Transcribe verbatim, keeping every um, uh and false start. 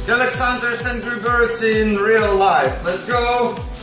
Galaxunters and Birds in real life. Let's go!